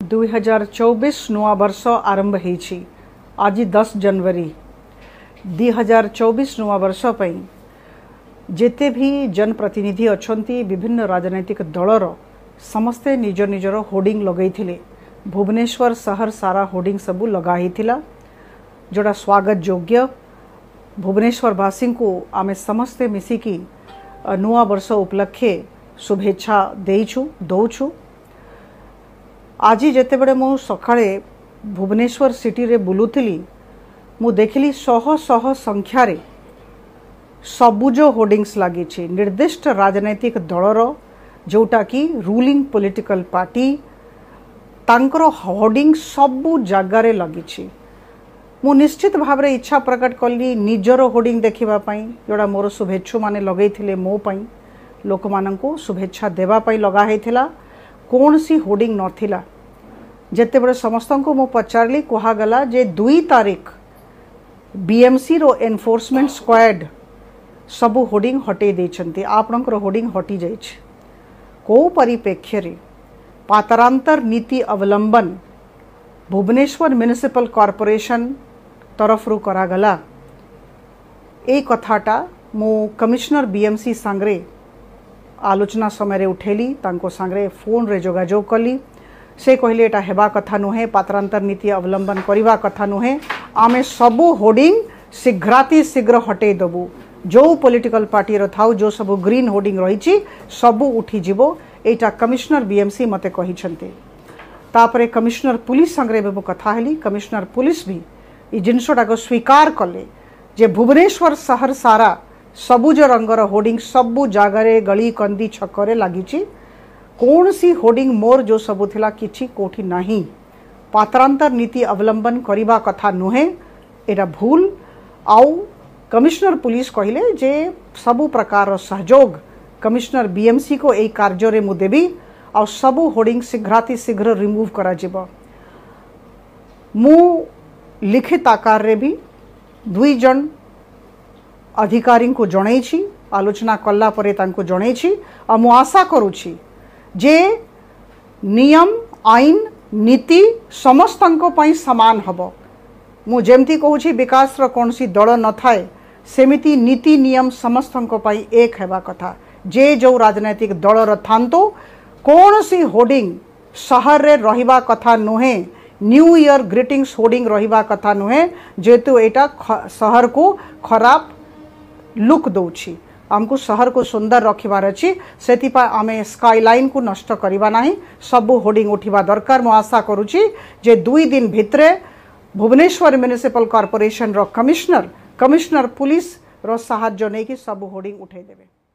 2024 नुआ वर्ष आरंभ होईछि। आज 10 जनवरी 2024 नुआ वर्ष पई जेते भी जनप्रतिनिधि अछंती विभिन्न राजनैतिक दलर समस्ते निज निजर होर्डिंग लगैथिले। भुवनेश्वर शहर सारा होर्डिंग सबू लगाइथिला जोड़ा स्वागत योग्य। भुवनेश्वरवासी को आमे समस्ते मिसिकी नुआ वर्ष उपलक्षे शुभेच्छा देइछु दौछु। आज जेते बड़े मु सकाळे भुवनेश्वर सिटी रे बुलुथिली मु देखिली शह शह संख्यार सबुज होर्डिंग्स लगी निर्दिष्ट राजनैतिक दलर जोटा कि रूलिंग पॉलिटिकल पार्टी तांकर होर्डिंग सबु जगार लगी। मु निश्चित भाव रे इच्छा प्रकट कली निजर होर्डिंग देखिबा पई जोड़ा मोर शुभेच्छु माने लगैथिले मो पई लोक माननकु शुभेच्छा देबा पई लगा हेथिला। कौन सी होर्डिंग नथिला। जेते बड़े समस्त को मु पचारली कहागला जे 2 तारीख बीएमसी रो एनफोर्समेंट स्क्वाड सबु होर्डिंग हटे देछंती। आपनकर होर्डिंग हटी जाइछ। को परिप्रेक्ष्य रे पातरांतर नीति अवलंबन भुवनेश्वर म्युनिसिपल कॉर्पोरेशन तरफ रु करागला। ए कथाटा मु कमिश्नर बीएमसी सांगरे आलोचना समय रे उठेली। तांको सांगरे फोन रे जोगाजोग कली। से कहले एटा हेबा कथा नुहे, पात्रांतर नीति अवलंबन करिबा कथा नुहे। आमे सबु होर्डिंग शीघ्राति शीघ्र हटे दबु। जो पॉलिटिकल पार्टी रो थाउ जो सबु ग्रीन होर्डिंग रहिछि सबु उठी जिवो। एटा कमिश्नर बीएमसी मते कहिछन्ते। तापरे कमिश्नर पुलिस संग्रे बे कथा हेली। कमिश्नर पुलिस भी ई जिनसटा को स्वीकार कले जे भुवनेश्वर शहर सारा सबुज रंगर होर्डिंग सबु जागारे गली कंदी छकरे लागिछि। कौन सी होर्डिंग मोर जो सबु थिला किछि कोठी नहीं। पात्रांतर नीति अवलंबन करिबा कथा नुहे, एटा भूल। आउ कमिश्नर पुलिस कहले जे सबु प्रकार सहयोग कमिश्नर बीएमसी को एई कार्य रे मु देबी आ सबु होर्डिंग शीघ्राति शीघ्र रिमूव करा जिवो। मु लिखित आकार रे भी 2 जन अधिकारी को जणैछि। आलोचना कला परे तांको जणैछि आ मु आशा करूछि जे नियम आईन नीति समस्तंको पई समान हबो। मु जेमती कहूछि विकास रो कोनसी दल न थाए सेमिति नीति नियम समस्तंको पई एक हेबा कथा। जे जो राजनैतिक दल रो थांतो कोनसी होर्डिंग शहर रे रहिबा कथा नुहे। न्यू ईयर ग्रीटिंग्स होर्डिंग रहिबा कथा नुहे जेतु एटा शहर को खराब लुक दौछि। आमको शहर को सुंदर रखिबार अछि। सेतिपा आमे स्काईलाइन को नष्ट करिबा नाही। सबु होर्डिंग उठिबा दरकार। मु आशा करूछि जे 2 दिन भितरे भुवनेश्वर म्युनिसिपल कॉर्पोरेशन रो कमिश्नर पुलिस रो सहायता नै कि सबु होर्डिंग उठै देबे।